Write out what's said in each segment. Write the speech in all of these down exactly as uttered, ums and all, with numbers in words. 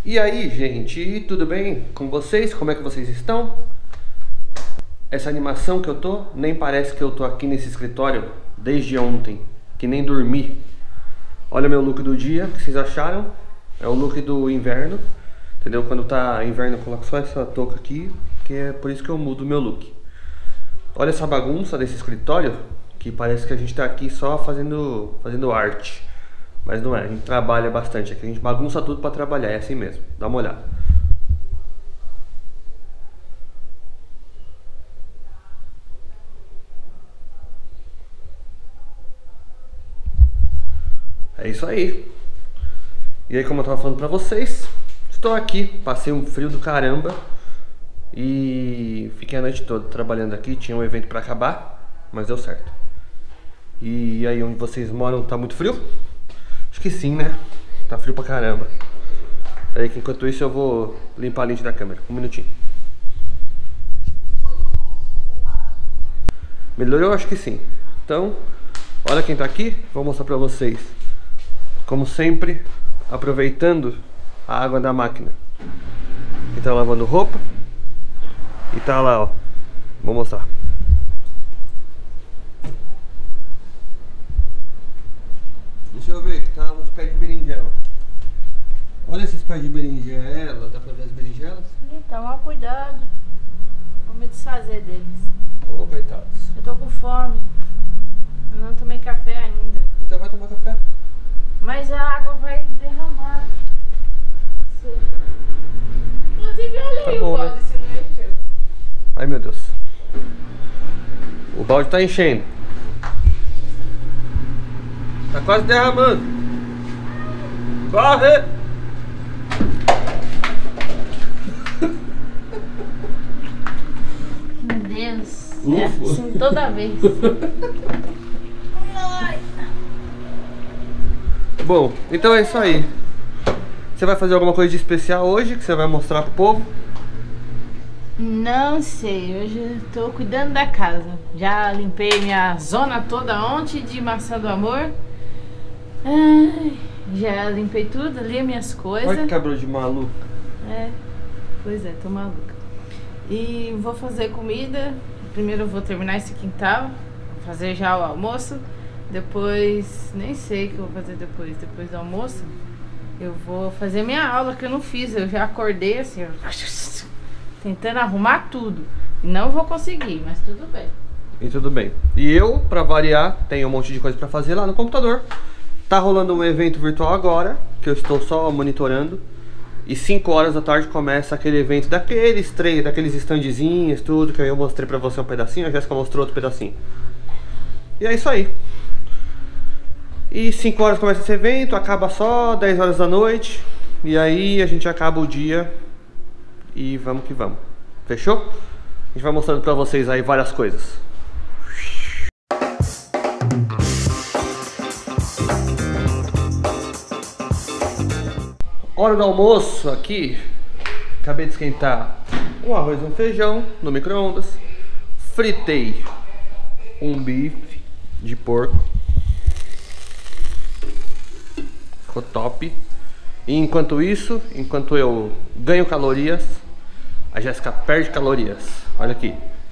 E aí, gente, tudo bem com vocês? Como é que vocês estão? Essa animação que eu tô, nem parece que eu tô aqui nesse escritório desde ontem, que nem dormi. Olha meu look do dia, o que vocês acharam? É o look do inverno, entendeu? Quando tá inverno eu coloco só essa touca aqui, que é por isso que eu mudo o meu look. Olha essa bagunça desse escritório, que parece que a gente tá aqui só fazendo, fazendo arte. Mas não é, a gente trabalha bastante aqui, a gente bagunça tudo pra trabalhar, é assim mesmo, dá uma olhada. É isso aí. E aí, como eu tava falando pra vocês, estou aqui, passei um frio do caramba e fiquei a noite toda trabalhando aqui, tinha um evento pra acabar, mas deu certo. E aí onde vocês moram tá muito frio? Acho que sim, né? Tá frio pra caramba. Peraí que enquanto isso eu vou limpar a lente da câmera. Um minutinho. Melhorou? Acho que sim. Então, olha quem tá aqui. Vou mostrar pra vocês. Como sempre, aproveitando a água da máquina. Quem tá lavando roupa. E tá lá, ó. Vou mostrar. Deixa eu ver, que tá uns pés de berinjela. Olha esses pés de berinjela, dá pra ver as berinjelas? Sim, toma cuidado. Vou me desfazer deles. Ô, oh, coitados. Eu tô com fome. Eu não tomei café ainda. Então vai tomar café. Mas a água vai derramar. Sim. Inclusive, olha tá aí bom, o balde, né? se não encheu. Ai, meu Deus. O balde tá enchendo. Tá quase derramando. Corre! Meu Deus. Ufa. É assim toda vez. Bom, então é isso aí. Você vai fazer alguma coisa de especial hoje que você vai mostrar pro povo? Não sei, hoje eu tô cuidando da casa. Já limpei minha zona toda ontem de maçã do amor. Ai, já limpei tudo ali, minhas coisas. Olha que cabrão de maluco. É, pois é, tô maluca. E vou fazer comida. Primeiro eu vou terminar esse quintal, vou fazer já o almoço. Depois, nem sei o que eu vou fazer depois. Depois do almoço, eu vou fazer minha aula que eu não fiz. Eu já acordei assim, ó, tentando arrumar tudo. Não vou conseguir, mas tudo bem. E tudo bem. E eu, pra variar, tenho um monte de coisa pra fazer lá no computador. Tá rolando um evento virtual agora, que eu estou só monitorando. E cinco horas da tarde começa aquele evento daqueles três, daqueles standzinhos, tudo, que eu mostrei pra você um pedacinho, a Jéssica mostrou outro pedacinho. E é isso aí. E cinco horas começa esse evento, acaba só dez horas da noite. E aí a gente acaba o dia e vamos que vamos. Fechou? A gente vai mostrando pra vocês aí várias coisas. Hora do almoço aqui. Acabei de esquentar um arroz e um feijão no micro-ondas. Fritei um bife de porco. Ficou top. E enquanto isso, enquanto eu ganho calorias, a Jéssica perde calorias. Olha aqui.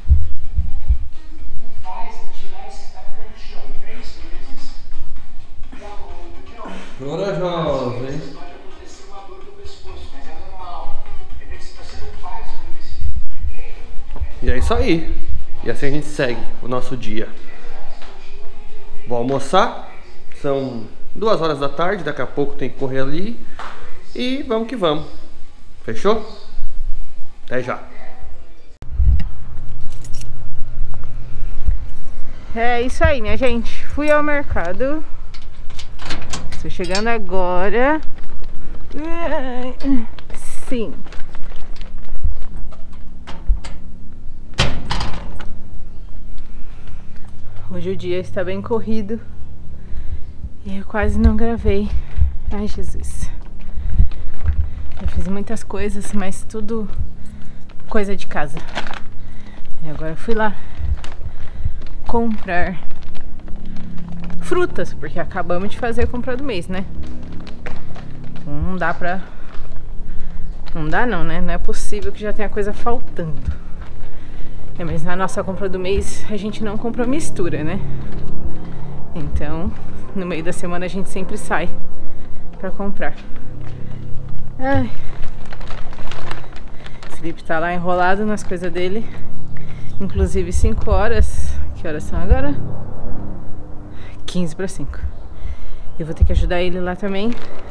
Corajosa, hein? E é isso aí. E assim a gente segue o nosso dia. Vou almoçar. São duas horas da tarde. Daqui a pouco tem que correr ali. E vamos que vamos. Fechou? Até já. É isso aí, minha gente. Fui ao mercado. Estou chegando agora. Sim. Hoje o dia está bem corrido e eu quase não gravei. Ai, Jesus. Eu fiz muitas coisas, mas tudo coisa de casa. E agora eu fui lá comprar frutas, porque acabamos de fazer a compra do mês, né? Então não dá pra Não dá não, né? Não é possível que já tenha coisa faltando. É, mas na nossa compra do mês a gente não compra mistura, né? Então, no meio da semana a gente sempre sai pra comprar. Ai. O Felipe tá lá enrolado nas coisas dele. Inclusive cinco horas. Que horas são agora? quinze para cinco. Eu vou ter que ajudar ele lá também.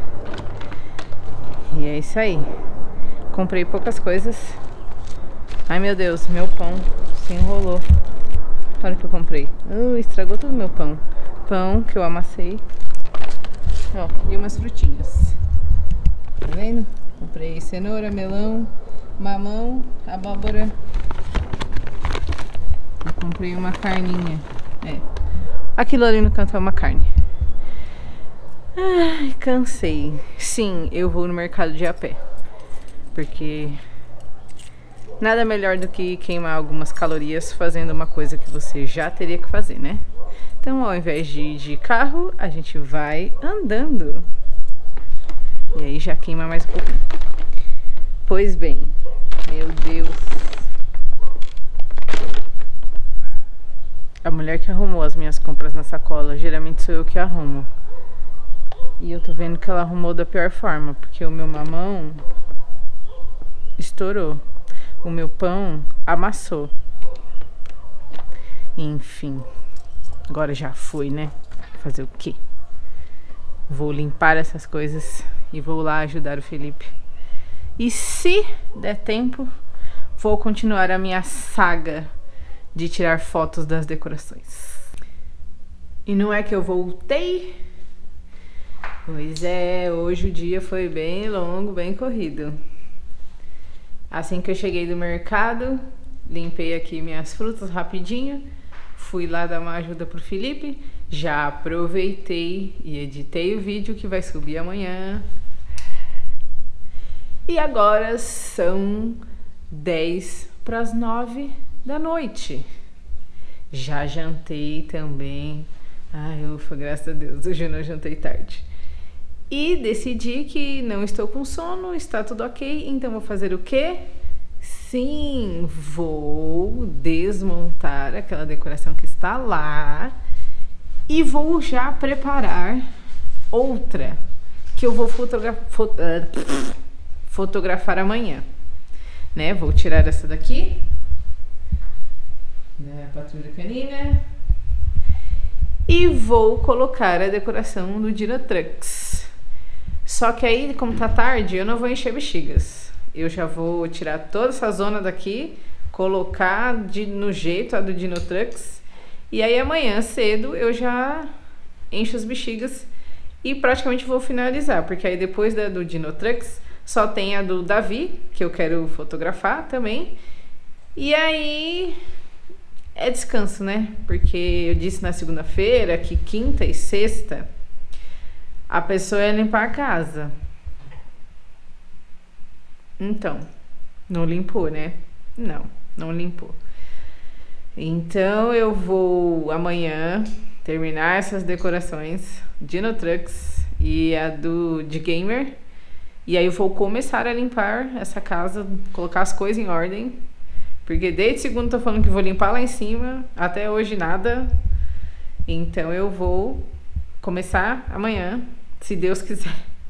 E é isso aí. Comprei poucas coisas. Ai meu Deus, meu pão se enrolou. Olha o que eu comprei. Uh, estragou todo o meu pão. Pão que eu amassei. Ó, e umas frutinhas. Tá vendo? Comprei cenoura, melão, mamão, abóbora. Eu comprei uma carninha. É. Aquilo ali no canto é uma carne. Ai, cansei. Sim, eu vou no mercado de a pé. Porque nada melhor do que queimar algumas calorias fazendo uma coisa que você já teria que fazer, né? Então, ao invés de ir de carro, a gente vai andando. E aí já queima mais um pouquinho. Pois bem, meu Deus. A mulher que arrumou as minhas compras na sacola, geralmente sou eu que arrumo. E eu tô vendo que ela arrumou da pior forma, porque o meu mamão estourou. O meu pão amassou. Enfim. Agora já foi, né? Fazer o quê? Vou limpar essas coisas e vou lá ajudar o Felipe. E se der tempo, vou continuar a minha saga de tirar fotos das decorações. E não é que eu voltei? Pois é, hoje o dia foi bem longo, bem corrido. Assim que eu cheguei do mercado, limpei aqui minhas frutas rapidinho, fui lá dar uma ajuda pro Felipe, já aproveitei e editei o vídeo que vai subir amanhã. E agora são dez para as nove da noite. Já jantei também. Ai, ufa, graças a Deus, hoje eu não jantei tarde. E decidi que não estou com sono, está tudo ok, então vou fazer o quê? Sim, vou desmontar aquela decoração que está lá e vou já preparar outra que eu vou fotogra fot uh, fotografar amanhã, né? Vou tirar essa daqui, né, a patrulha canina, e vou colocar a decoração do Dinotrux. Só que aí, como tá tarde, eu não vou encher bexigas. Eu já vou tirar toda essa zona daqui, colocar de, no jeito a do Dinotrux. E aí amanhã cedo eu já encho as bexigas e praticamente vou finalizar. Porque aí depois da do Dinotrux só tem a do Davi, que eu quero fotografar também. E aí é descanso, né? Porque eu disse na segunda-feira que quinta e sexta a pessoa ia limpar a casa. Então, não limpou, né? Não, não limpou. Então eu vou amanhã terminar essas decorações Dinotrux e a do de gamer. E aí eu vou começar a limpar essa casa, colocar as coisas em ordem. Porque desde segunda eu tô falando que vou limpar lá em cima, até hoje nada. Então eu vou começar amanhã, se Deus quiser.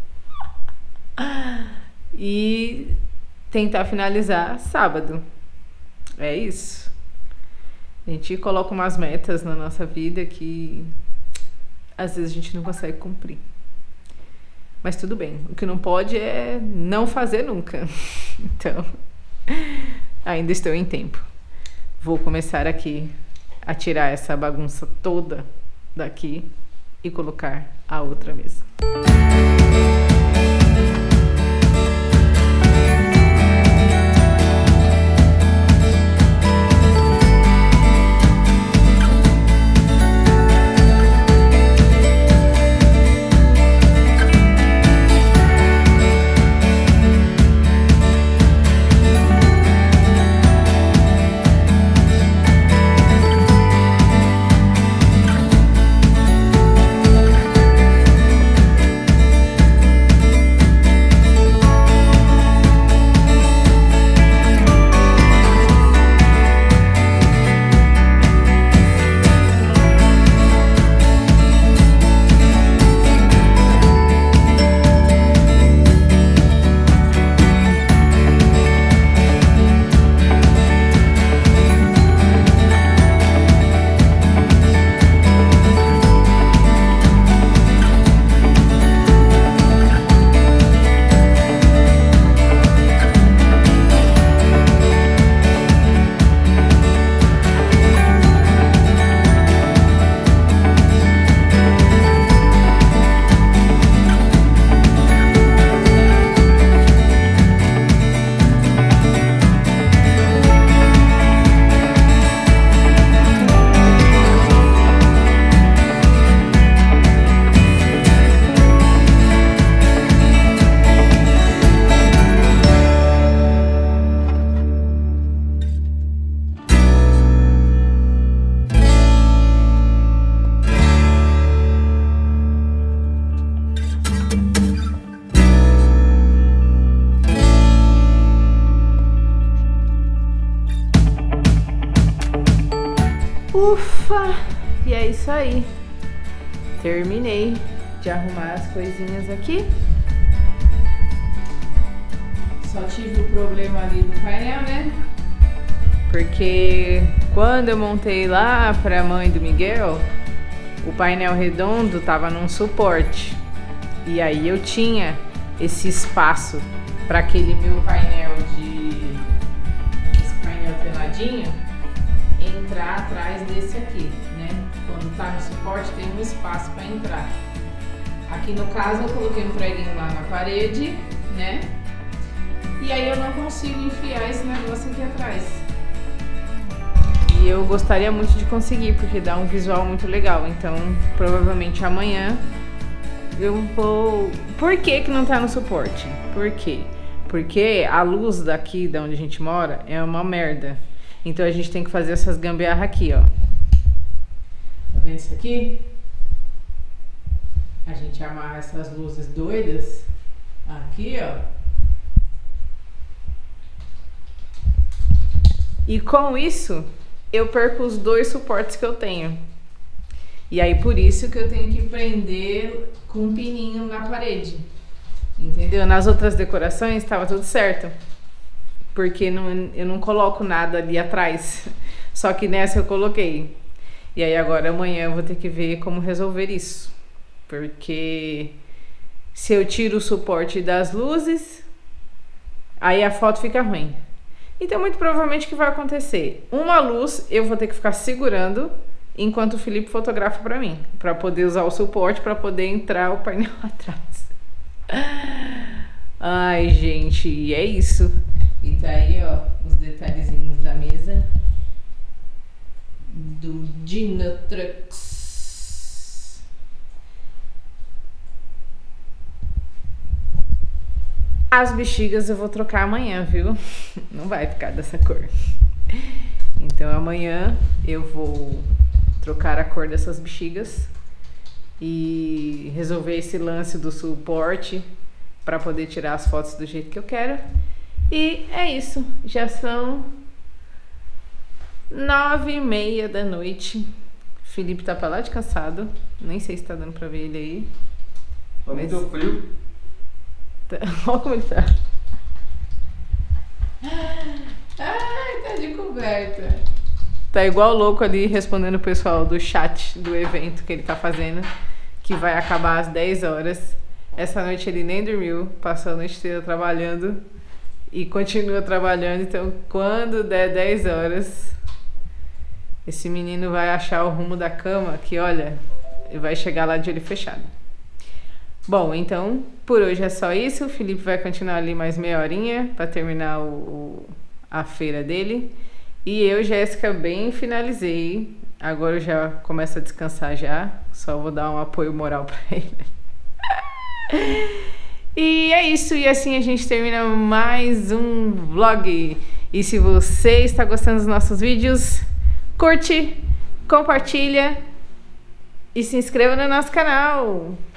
E tentar finalizar sábado. É isso. A gente coloca umas metas na nossa vida que às vezes a gente não consegue cumprir. Mas tudo bem. O que não pode é não fazer nunca. Então, ainda estou em tempo. Vou começar aqui a tirar essa bagunça toda daqui e colocar a outra mesa. Ufa! E é isso aí. Terminei de arrumar as coisinhas aqui. Só tive o problema ali do painel, né? Porque quando eu montei lá pra mãe do Miguel, o painel redondo tava num suporte. E aí eu tinha esse espaço para aquele meu painel de... esse painel teladinho entrar atrás desse aqui, né? Quando tá no suporte tem um espaço para entrar. Aqui no caso eu coloquei um preguinho lá na parede, né? E aí eu não consigo enfiar esse negócio aqui atrás. E eu gostaria muito de conseguir, porque dá um visual muito legal. Então, provavelmente amanhã eu vou... Por que que não tá no suporte? Por quê? Porque a luz daqui, da onde a gente mora, é uma merda. Então a gente tem que fazer essas gambiarra aqui, ó. Tá vendo isso aqui? A gente amarra essas luzes doidas aqui, ó. E com isso, eu perco os dois suportes que eu tenho. E aí, por isso que eu tenho que prender com um pininho na parede. Entendeu? Nas outras decorações, estava tudo certo. Porque não, eu não coloco nada ali atrás. Só que nessa eu coloquei. E aí, agora, amanhã, eu vou ter que ver como resolver isso. Porque se eu tiro o suporte das luzes, aí a foto fica ruim. Então, muito provavelmente o que vai acontecer? Uma luz eu vou ter que ficar segurando enquanto o Felipe fotografa pra mim, pra poder usar o suporte, pra poder entrar o painel atrás. Ai, gente, e é isso. E tá aí, ó, os detalhezinhos da mesa do Dinatrux. As bexigas eu vou trocar amanhã, viu? Não vai ficar dessa cor. Então amanhã eu vou trocar a cor dessas bexigas e resolver esse lance do suporte para poder tirar as fotos do jeito que eu quero. E é isso. Já são nove e meia da noite. Felipe tá pra lá de cansado. Nem sei se tá dando pra ver ele aí. Tá mas... muito frio. Tá... Olha como ele tá. Ai, tá de coberta. Tá igual louco ali respondendo o pessoal do chat do evento que ele tá fazendo, que vai acabar às dez horas. Essa noite ele nem dormiu, passou a noite inteira trabalhando e continua trabalhando. Então, quando der dez horas, esse menino vai achar o rumo da cama, que olha, ele vai chegar lá de olho fechado. Bom, então, por hoje é só isso. O Felipe vai continuar ali mais meia horinha para terminar o, o, a feira dele. E eu, Jéssica, bem finalizei. Agora eu já começo a descansar já. Só vou dar um apoio moral para ele. E é isso. E assim a gente termina mais um vlog. E se você está gostando dos nossos vídeos, curte, compartilha e se inscreva no nosso canal.